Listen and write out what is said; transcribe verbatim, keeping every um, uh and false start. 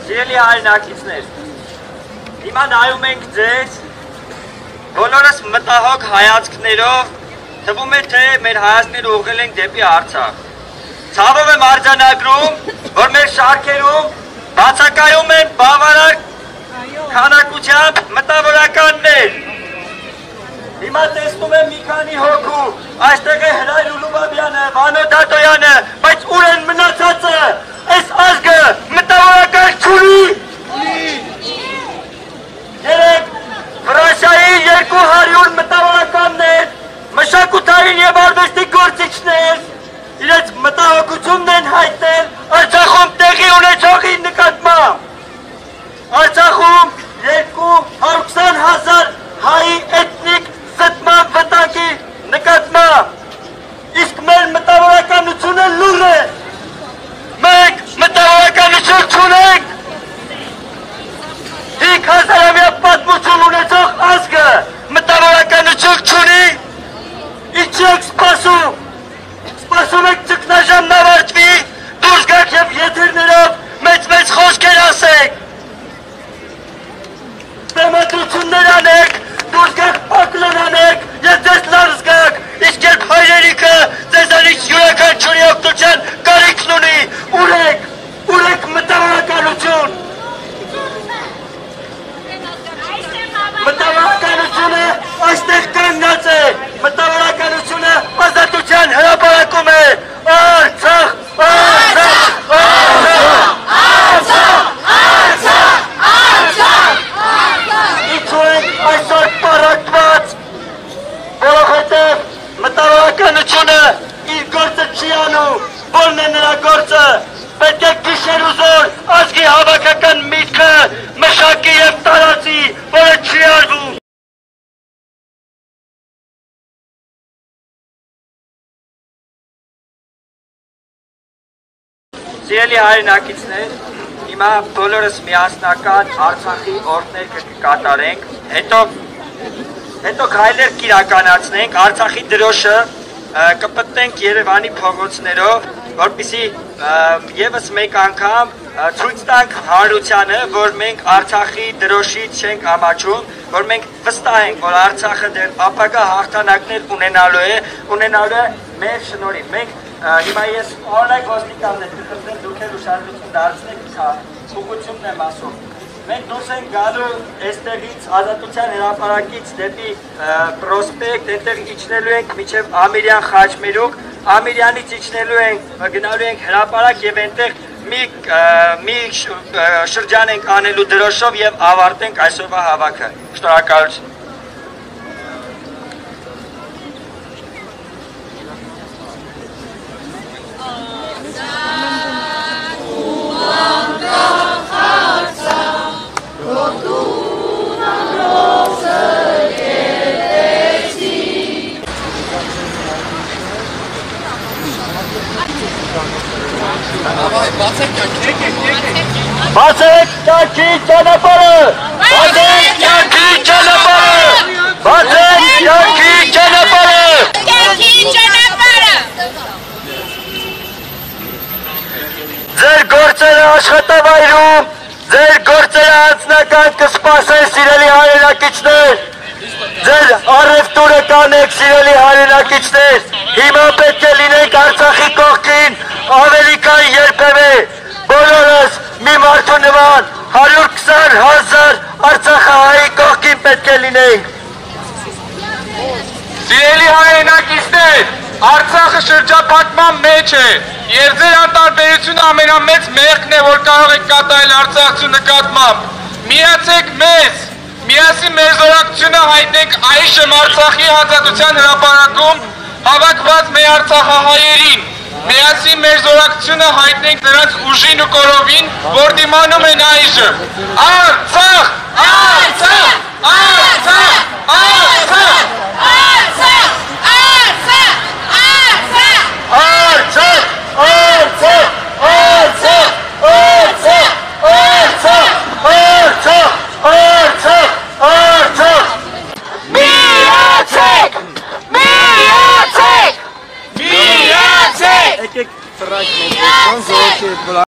Սիրելի հայրենակիցներ, հիմա նայում ենք ձեզ, բոլորս մտահոգ հայացքներով, թվում է թե մեր հայացքները ուղղել ենք դեպի Արցախ։ Ցավով եմ արձանագրում, որ մեր շարքերում բացակայում են բավարար քանակությամբ մտավորականներ։ Հիմա տեսնում եմ մի քանի հոգու, այստեղ է Հրայր Ուլուբաբյանը, Վանո Դատոյանը, բայց ուր են մնացածը, այս ազգը մտավորական չունի։ Երեք Ֆրանսիայի երկու հարյուր մտավորականներ, մշակութային և արվեստի գործիչներ, իրենց մտահոգությունն են հայտնել Արցախում տեղի ունեցողի նկատմամբ։ Արցախում երկու հարյուր քսան հազար հայի էթնիկ զտման վտանգի նկատմամբ։ Իսկ մեր մտավորականությունը լուռ է։ Մենք մտավորականություն չունենք։ Հինգ հազարամյա պատմություն ունեցող ազգը մտավորականություն չունի։ Ինչ եք սպասում։ Սպասում եք ճգնաժամն ավարտվի, դուրս գաք և եթերներով մեծ-մեծ խոսքեր ասեք։ Բեմադրություններ անեք, դուրս գաք պակլոն անեք և ձեզ լավ զգաք, իսկ երբ հայրենիքը ձեզանից յուրաքանչյուրի օգնության կարիքն ունի, ուր եք, ուր եք մտավորականություն։ Մտավորականությունը այստեղ կանգնած է, մտավորականությունը ազատության հրապարակում է, Արցախ, Արցախ, Արցախ, Արցախ, Արցախ, Արցախ։ Ինչու ենք այսօր պառակտված, որովհետև մտավորականությունը իր գործը չի անում, որն է նրա գործը, պետք է գիշեր ու զոր ազգի հավաքական միտքը մշակի և տարածի, որը չի արվում։ Սիրելի հայրենակիցներ, հիմա բոլորս միասնական Արցախի օրհներգը կկատարենք, հետո հետո քայլեր կիրականացնենք, Արցախի դրոշը կպտտենք Երևանի փողոցներով, որպեսզի ևս մեկ անգամ ցույց տանք հանրությանը, որ մենք Արցախի դրոշից չենք ամաչում, որ մենք վստահ ենք, որ Արցախը դեռ ապագա հաղթանակներ ունենալու է, ունենալու է մեր շնորհիվ։ Մենք հիմա ես օրինակ ոստիկաններ կխնդրեմ դուք էլ ուշադրություն դարձնեք, ուղղությունն եմ ասում։ Մենք դուրս ենք գալու այստեղից ազատության հրապարակից դեպի պրոսպեկտ, այնտեղ իջնելու ենք մինչև Ամիրյան Խաչմերուկ, Ամիրյանից իջնելու ենք, գնալու ենք հրապարակ և այնտեղ մի շրջան ենք անելու դրոշով և ավարտենք այսօրվա հավաքը։ Շնորհակալություն։ Բացեք կյանքի ճանապարհը, բացեք կյանքի ճանապարհը, բացեք կյանքի ճանապարհը, կյանքի ճանապարհը։ Ձեր գործերը աշխատավայրում, ձեր գործերը անձնական կսպասեն, սիրելի հայրենակիցներ, ձեր առևտուրը կանեք, սիրելի հայրենակիցներ, հիմա պետք է լինենք Արցախի կողքին, ավելի քան երբևէ, բոլորս մի մարդու նման հարյուր քսան հազար Արցախահայի կողքին պետք է լինենք։ Սիրելի հայրենակիցներ, Արցախը շրջափակման մեջ է և ձեր անտարբերությունը ամենամեծ մեղքն է, որ կարող եք կատարել արցախցու նկատմամբ։ Միացեք մեզ, միասին մեր զորակցությունը հայտնենք այժմ Արցախի ազատության հրապարակում հավաքված մեր արցախահայերին։ Միասին մեր զորակցությունը հայտնենք նրանց ուժին ու կորովին, որ դիմանում են այժմ։ Արցախ! Արցախ! Արցախ! Արցախ!